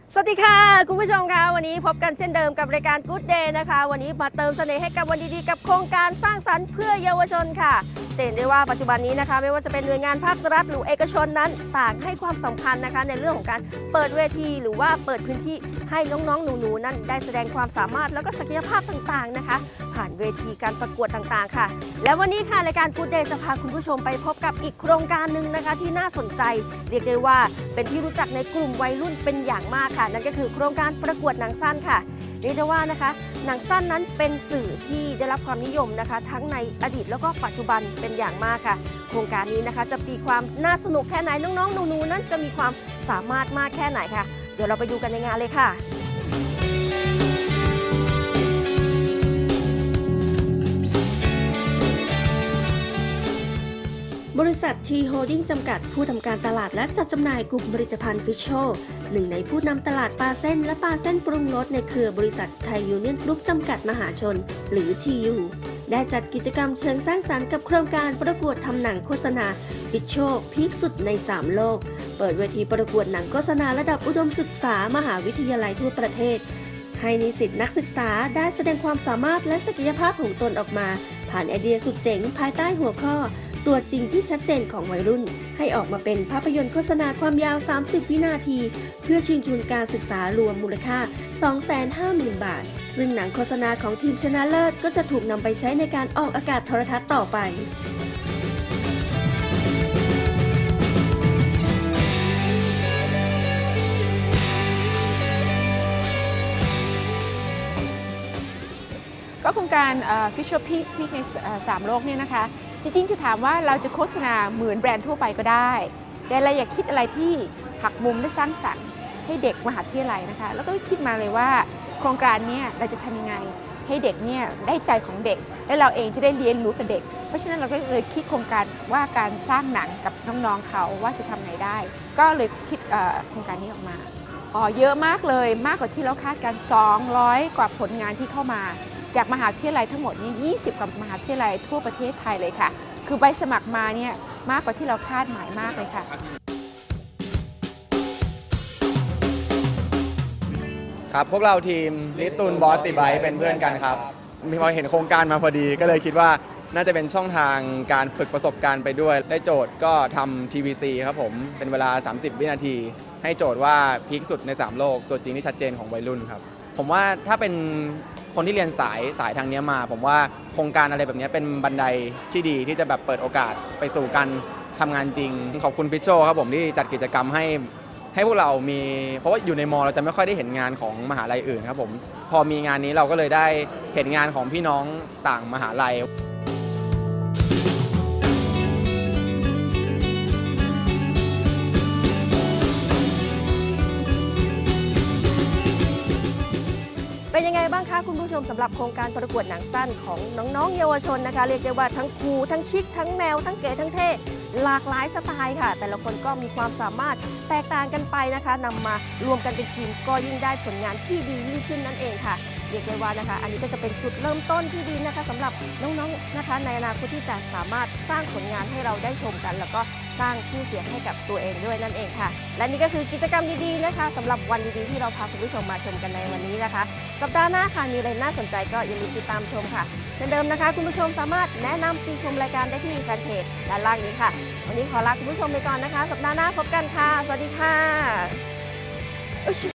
สวัสดีค่ะคุณผู้ชมค่ะวันนี้พบกันเช่นเดิมกับรายการ Good Day นะคะวันนี้มาเติมเสน่ห์ให้กับวันดีๆกับโครงการสร้างสรรค์เพื่อเยาวชนค่ะเห็นได้ว่าปัจจุบันนี้นะคะไม่ว่าจะเป็นหน่วยงานภาครัฐหรือเอกชนนั้นต่างให้ความสำคัญนะคะในเรื่องของการเปิดเวทีหรือว่าเปิดพื้นที่ให้น้องๆหนูๆนั้นได้แสดงความสามารถแล้วก็ศักยภาพต่างๆนะคะผ่านเวทีการประกวดต่างๆค่ะและวันนี้ค่ะรายการ Good Day จะพาคุณผู้ชมไปพบกับอีกโครงการหนึ่งนะคะที่น่าสนใจเรียกได้ว่าเป็นที่รู้จักในกลุ่มวัยรุ่นเป็นอย่างมากค่ะนั่นก็คือโครงการประกวดหนังสั้นค่ะเรียกได้ว่านะคะหนังสั้นนั้นเป็นสื่อที่ได้รับความนิยมนะคะทั้งในอดีตแล้วก็ปัจจุบันเป็นอย่างมากค่ะโครงการนี้นะคะจะมีความน่าสนุกแค่ไหนน้องๆหนูๆนั้นจะมีความสามารถมากแค่ไหนค่ะเดี๋ยวเราไปดูกันในงานเลยค่ะบริษัททีโฮลดิ้งจำกัดผู้ทำการตลาดและจัดจำหน่ายกลุ่มผลิตภัณฑ์ฟิชโชหนึ่งในผู้นำตลาดปลาเส้นและปลาเส้นปรุงรสในเครือบริษัทไทยยูเนี่ยนกรุ๊ปจำกัดมหาชนหรือ TU ได้จัดกิจกรรมเชิงสร้างสรรค์กับโครงการประกวดทำหนังโฆษณาฟิชโชพีคสุดใน3โลกเปิดเวทีประกวดหนังโฆษณาระดับอุดมศึกษามหาวิทยาลัยทั่วประเทศให้นิสิตนักศึกษาได้แสดงความสามารถและศักยภาพของตนออกมาผ่านไอเดียสุดเจ๋งภายใต้หัวข้อตัวจริงที่ชัดเจนของวัยรุ่นให้ออกมาเป็นภาพยนตร์โฆษณาความยาว30วินาทีเพื่อชิงทุนการศึกษารวมมูลค่า 250,000 บาทซึ่งหนังโฆษณาของทีมชนะเลิศก็จะถูกนำไปใช้ในการออกอากาศโทรทัศน์ต่อไปก็โครงการฟิชเชอร์พีคใน3โลกเนี่ยนะคะจริงๆจะถามว่าเราจะโฆษณาเหมือนแบรนด์ทั่วไปก็ได้แต่เราอยากคิดอะไรที่หักมุมและสร้างสรรค์ให้เด็กมหาวิทยาลัยนะคะแล้วก็คิดมาเลยว่าโครงการนี้เราจะทำยังไงให้เด็กเนี่ยได้ใจของเด็กและเราเองจะได้เรียนรู้กับเด็กเพราะฉะนั้นเราก็เลยคิดโครงการว่าการสร้างหนังกับน้องๆเขาว่าจะทำไงได้ก็เลยคิดโครงการนี้ออกมาเยอะมากเลยมากกว่าที่เราคาดกัน200กว่าผลงานที่เข้ามาจากมหาวิทยาลัยทั้งหมดนี่20กว่ามหาวิทยาลัยทั่วประเทศไทยเลยค่ะคือใบสมัครมาเนี่ยมากกว่าที่เราคาดหมายมากเลยค่ะครับพวกเราทีมลิตูนบอสติไบเป็นเพื่อนกันครับพอเห็นโครงการมาพอดีก็เลยคิดว่าน่าจะเป็นช่องทางการฝึกประสบการณ์ไปด้วยได้โจทย์ก็ทำ TVC ครับผมเป็นเวลา30วินาทีให้โจทย์ว่าพีคสุดใน3โลกตัวจริงที่ชัดเจนของวัยรุ่นครับผมว่าถ้าเป็นคนที่เรียนสายทางนี้มาผมว่าโครงการอะไรแบบนี้เป็นบันไดที่ดีที่จะแบบเปิดโอกาสไปสู่การทำงานจริงขอบคุณพิชโชครับผมที่จัดกิจกรรมให้พวกเรามีเพราะว่าอยู่ในมอเราจะไม่ค่อยได้เห็นงานของมหาลัยอื่นครับผมพอมีงานนี้เราก็เลยได้เห็นงานของพี่น้องต่างมหาลัยเป็นยังไงบ้างคะคุณผู้ชมสำหรับโครงการประกวดหนังสั้นของน้องๆเยาวชนนะคะเรียกได้ว่าทั้งคูลทั้งชิคทั้งแนวทั้งเก๋ทั้งเท่หลากหลายสไตล์ค่ะแต่ละคนก็มีความสามารถแตกต่างกันไปนะคะนำมารวมกันเป็นทีมก็ยิ่งได้ผลงานที่ดียิ่งขึ้นนั่นเองค่ะเรียกได้ว่านะคะอันนี้ก็จะเป็นจุดเริ่มต้นที่ดีนะคะสำหรับน้องๆนะคะในอนาคตที่จะสามารถสร้างผลงานให้เราได้ชมกันแล้วก็สร้างชื่อเสียงให้กับตัวเองด้วยนั่นเองค่ะและนี่ก็คือกิจกรรมดีๆนะคะสำหรับวันดีๆที่เราพาคุณผู้ชมมาชมกันในวันนี้นะคะสัปดาห์หน้าค่ะมีอะไรน่าสนใจก็อย่าลืมติดตามชมค่ะเช่นเดิมนะคะคุณผู้ชมสามารถแนะนำติชมรายการได้ที่แฟนเพจด้านล่างนี้ค่ะวันนี้ขอลาคุณผู้ชมไปก่อนนะคะสัปดาห์หน้าพบกันค่ะสวัสดีค่ะ